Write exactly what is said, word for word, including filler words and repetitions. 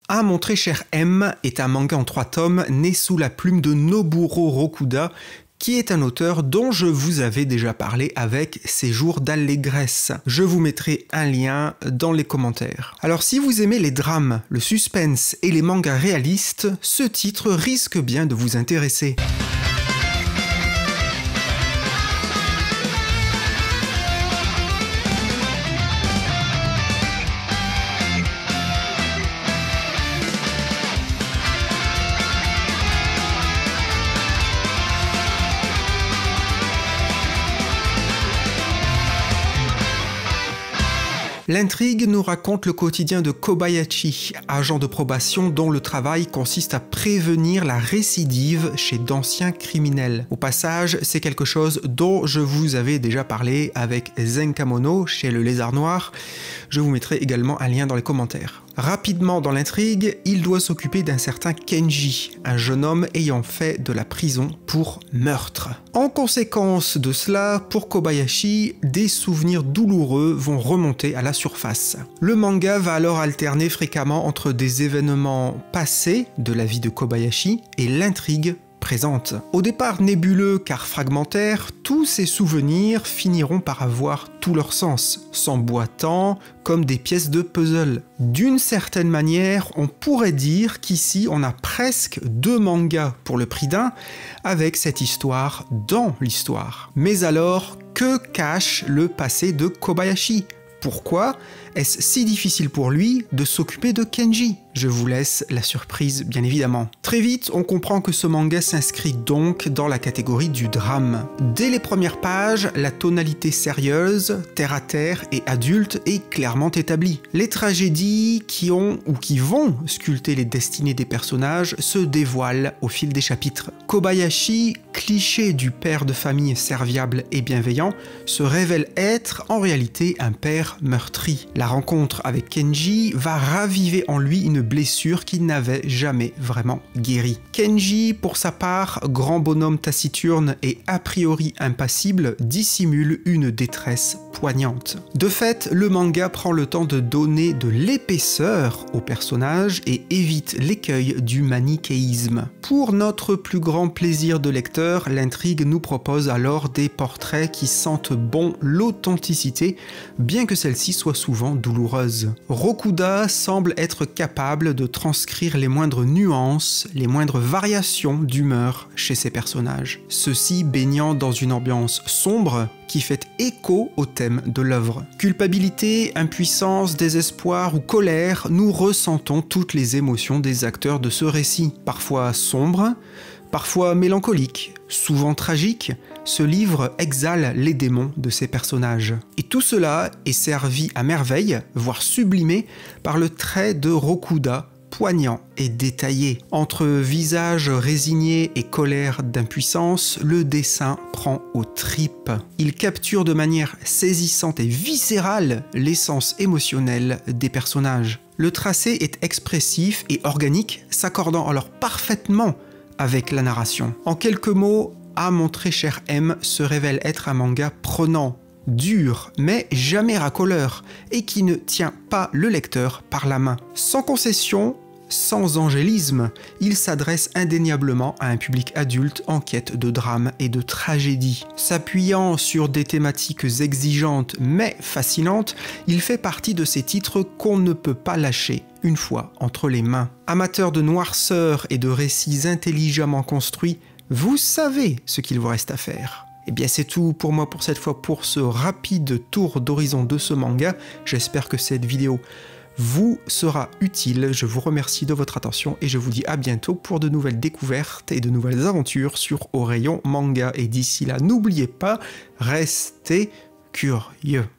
Ah, mon très cher M est un manga en trois tomes né sous la plume de Nobuhiro Rokuda, qui est un auteur dont je vous avais déjà parlé avec Ses jours d'allégresse. Je vous mettrai un lien dans les commentaires. Alors si vous aimez les drames, le suspense et les mangas réalistes, ce titre risque bien de vous intéresser. L'intrigue nous raconte le quotidien de Kobayashi, agent de probation dont le travail consiste à prévenir la récidive chez d'anciens criminels. Au passage, c'est quelque chose dont je vous avais déjà parlé avec Zenkamono chez le Lézard Noir. Je vous mettrai également un lien dans les commentaires. Rapidement dans l'intrigue, il doit s'occuper d'un certain Kenji, un jeune homme ayant fait de la prison pour meurtre. En conséquence de cela, pour Kobayashi, des souvenirs douloureux vont remonter à la surface. Le manga va alors alterner fréquemment entre des événements passés de la vie de Kobayashi et l'intrigue présente. Au départ nébuleux car fragmentaires, tous ces souvenirs finiront par avoir tout leur sens, s'emboîtant comme des pièces de puzzle. D'une certaine manière, on pourrait dire qu'ici on a presque deux mangas pour le prix d'un, avec cette histoire dans l'histoire. Mais alors, que cache le passé de Kobayashi ? Pourquoi est-ce si difficile pour lui de s'occuper de Kenji? Je vous laisse la surprise, bien évidemment. Très vite, on comprend que ce manga s'inscrit donc dans la catégorie du drame. Dès les premières pages, la tonalité sérieuse, terre-à-terre et adulte est clairement établie. Les tragédies qui ont ou qui vont sculpter les destinées des personnages se dévoilent au fil des chapitres. Kobayashi, cliché du père de famille serviable et bienveillant, se révèle être en réalité un père meurtri. La rencontre avec Kenji va raviver en lui une blessure qu'il n'avait jamais vraiment guérie. Kenji, pour sa part, grand bonhomme taciturne et a priori impassible, dissimule une détresse poignante. De fait, le manga prend le temps de donner de l'épaisseur au personnage et évite l'écueil du manichéisme. Pour notre plus grand plaisir de lecteur, l'intrigue nous propose alors des portraits qui sentent bon l'authenticité, bien que celle-ci soit souvent douloureuse. Rokuda semble être capable de transcrire les moindres nuances, les moindres variations d'humeur chez ses personnages. Ceux-ci baignant dans une ambiance sombre qui fait écho au thème de l'œuvre. Culpabilité, impuissance, désespoir ou colère, nous ressentons toutes les émotions des acteurs de ce récit. Parfois sombre, parfois mélancolique, souvent tragique, ce livre exhale les démons de ses personnages. Et tout cela est servi à merveille, voire sublimé, par le trait de Rokuda, poignant et détaillé. Entre visage résigné et colère d'impuissance, le dessin prend aux tripes. Il capture de manière saisissante et viscérale l'essence émotionnelle des personnages. Le tracé est expressif et organique, s'accordant alors parfaitement avec la narration. En quelques mots, Ah, mon très cher M se révèle être un manga prenant, dur, mais jamais racoleur, et qui ne tient pas le lecteur par la main. Sans concession, sans angélisme, il s'adresse indéniablement à un public adulte en quête de drame et de tragédie. S'appuyant sur des thématiques exigeantes mais fascinantes, il fait partie de ces titres qu'on ne peut pas lâcher une fois entre les mains. Amateur de noirceur et de récits intelligemment construits, vous savez ce qu'il vous reste à faire. Et bien c'est tout pour moi pour cette fois pour ce rapide tour d'horizon de ce manga. J'espère que cette vidéo vous sera utile. Je vous remercie de votre attention et je vous dis à bientôt pour de nouvelles découvertes et de nouvelles aventures sur Au Rayon Manga. Et d'ici là, n'oubliez pas, restez curieux.